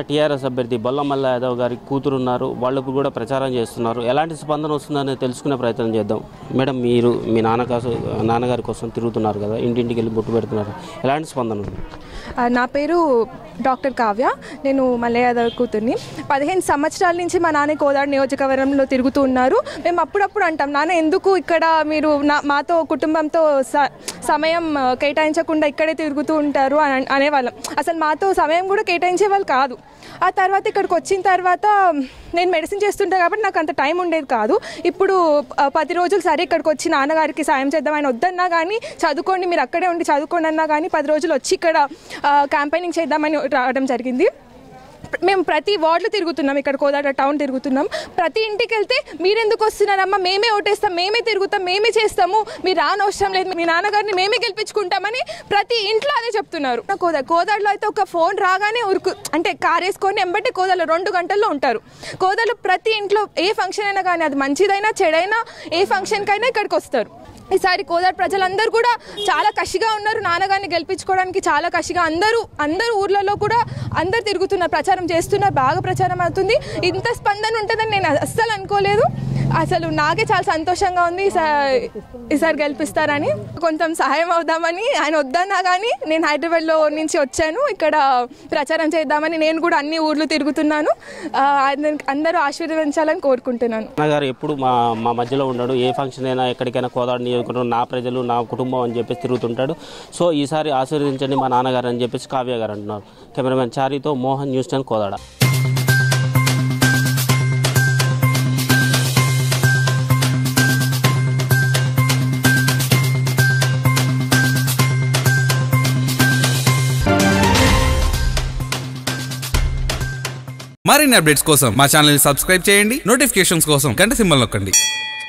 TRS అభ్యర్థి బొల్ల మల్ల యాదవ్ గారి కూతురు ఉన్నారు, వాళ్ళు కూడా ప్రచారం చేస్తున్నారు. ఎలాంటి స్పందన వస్తుందని తెలుసుకునే ప్రయత్నం చేద్దాం. మేడం, మీరు మీ నాన్నగారి కోసం తిరుగుతున్నారు కదా, ఇంటింటికి వెళ్ళి బొట్టు పెడుతున్నారు, ఎలాంటి స్పందన ఉంది? నా పేరు డాక్టర్ కావ్య. నేను మల్ల యాదవ్ కూతుర్ని. 15 సంవత్సరాల నుంచి మా నాన్న కోదాడ నియోజకవర్గంలో తిరుగుతూ ఉన్నారు. మేము అప్పుడప్పుడు అంటాం, నాన్న ఎందుకు ఇక్కడ మీరు మాతో కుటుంబంతో సమయం కేటాయించకుండా ఇక్కడే తిరుగుతూ ఉంటారు అనేవాళ్ళం. అసలు మాతో సమయం కూడా కేటాయించే వాళ్ళు కాదు. ఆ తర్వాత ఇక్కడికి వచ్చిన తర్వాత నేను మెడిసిన్ చేస్తుంటా కాబట్టి నాకు అంత టైం ఉండేది కాదు. ఇప్పుడు 10 రోజులు సరే ఇక్కడికి వచ్చి నాన్నగారికి సాయం చేద్దాం, ఆయన వద్దన్నా కానీ చదువుకోండి, మీరు అక్కడే ఉండి చదువుకోండి అన్నా కానీ 10 రోజులు వచ్చి ఇక్కడ క్యాంపెయినింగ్ చేద్దామని రావడం జరిగింది. మేము ప్రతి వార్డులో తిరుగుతున్నాం, ఇక్కడ కోదాడ టౌన్ తిరుగుతున్నాం. ప్రతి ఇంటికి వెళ్తే మీరెందుకు వస్తున్నారమ్మా, మేమే ఓటేస్తాం, మేమే తిరుగుతాం, మేమే చేస్తాము, మీరు రానవసరం లేదు, మీ నాన్నగారిని మేమే గెలిపించుకుంటామని ప్రతి ఇంట్లో అదే చెప్తున్నారు. కోదాడలో అయితే ఒక ఫోన్ రాగానే అంటే కార్ వేసుకొని ఎంబట్టి కోదాడలో 2 గంటల్లో ఉంటారు. కోదాడలో ప్రతి ఇంట్లో ఏ ఫంక్షన్ అయినా కానీ, అది మంచిదైనా చెడైనా, ఏ ఫంక్షన్కైనా ఇక్కడికి వస్తారు. ఈసారి కోదాడ ప్రజలందరూ కూడా చాలా కసిగా ఉన్నారు, నాన్నగారిని గెలిపించుకోవడానికి చాలా కసిగా. అందరూ ఊర్లలో కూడా అందరు తిరుగుతున్నారు, ప్రచారం చేస్తున్నారు, బాగా ప్రచారం అవుతుంది. ఇంత స్పందన ఉంటుందని నేను అస్సలు అనుకోలేదు. అసలు నాకే చాలా సంతోషంగా ఉంది ఈసారి గెలిపిస్తారని. కొంచెం సహాయం అవుదామని, ఆయన వద్దన్నా కానీ నేను హైదరాబాద్లో నుంచి వచ్చాను, ఇక్కడ ప్రచారం చేద్దామని నేను కూడా అన్ని ఊర్లు తిరుగుతున్నాను. అందరూ ఆశీర్వదించాలని కోరుకుంటున్నాను. నాన్నగారు ఎప్పుడు మా మధ్యలో ఉండడు, ఏ ఫంక్షన్ అయినా ఎక్కడికైనా కోదాడ నియోజకవర్గం నా ప్రజలు నా కుటుంబం అని చెప్పేసి తిరుగుతుంటాడు. సో ఈసారి ఆశీర్వదించండి మా నాన్నగారు అని చెప్పేసి కావ్య గారు అంటున్నారు. కెమెరామెన్ చారితో మోహన్, న్యూస్ 10 కోదాడ. మరిన్ని అప్డేట్స్ కోసం మా ఛానల్ ని సబ్స్క్రైబ్ చేయండి. నోటిఫికేషన్స్ కోసం గంట సింబల్ నొక్కండి.